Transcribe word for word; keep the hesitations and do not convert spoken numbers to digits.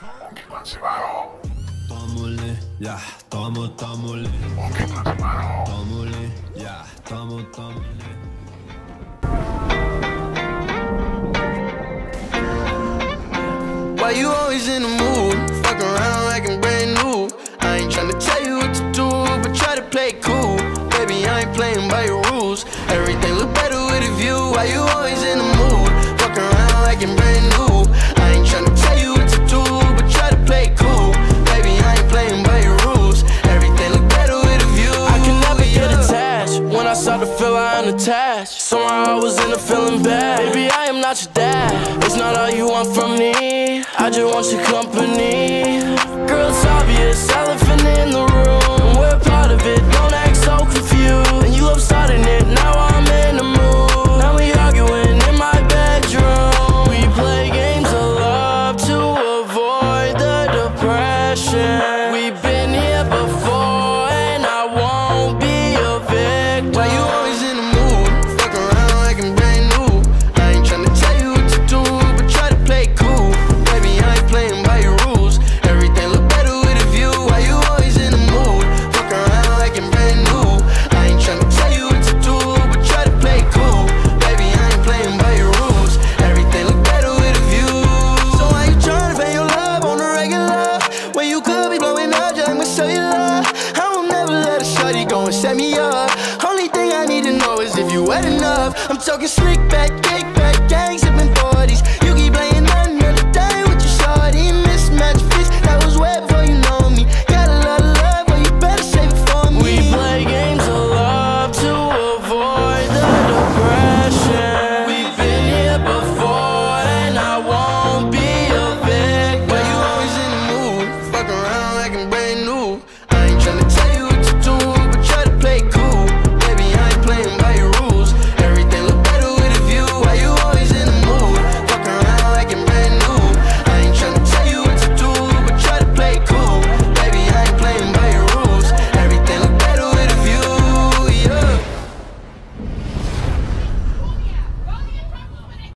옮기지 마요. 떠물리, 야, 떠물 떠물리. 옮기지 마요. 떠물리, 야, 떠물 떠물리. Why you always in the mood? Fuck around like I'm brand new. I ain't tryna tell you what to do, but try to play it cool. Baby, I ain't playing by your rules. Everything look better with a view. Why you always in the mood? Fuck around like I'm brand new. I ain't tryna tell you what to do, but try to play it cool. Baby, I ain't playing by your rules. Everything look better with a view. I can never yeah. get attached. When I start to feel I unattached, somehow I was in a feeling bad. Baby, I am not your dad. It's not all you want from me. I just want your company. Girl, it's obvious, elephant in the room. We're part of it, don't act so confused. And you love starting it, now I'm in the mood. Now we arguing in my bedroom. We play games of love to avoid the depression. We've been here before and I won't be a victim. Why you always in the mood? Fuck around like I'm brand new. I ain't tryna tell you what to do, but try to play it cool. Baby, I ain't playing by your rules. Everything look better with a view. Why you always in the mood? Fuck around like I'm brand new. I ain't tryna tell you what to do, but try to play it cool. Baby, I ain't playing by your rules. Everything look better with a view. So why you tryna pay your love on the regular when you could be blowing up just like my cellular? I will never let a shorty go and set me up. Only thing I need to know is if you wet enough. I'm talking slick